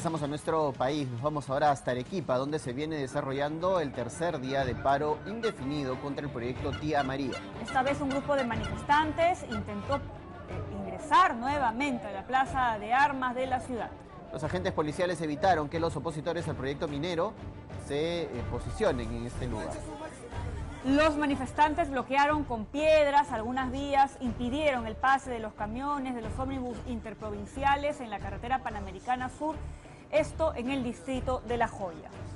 Regresamos a nuestro país, nos vamos ahora hasta Arequipa, donde se viene desarrollando el tercer día de paro indefinido contra el proyecto Tía María. Esta vez un grupo de manifestantes intentó ingresar nuevamente a la plaza de armas de la ciudad. Los agentes policiales evitaron que los opositores al proyecto minero se posicionen en este lugar. Los manifestantes bloquearon con piedras algunas vías, impidieron el pase de los camiones, de los ómnibus interprovinciales en la carretera Panamericana Sur, esto en el distrito de La Joya.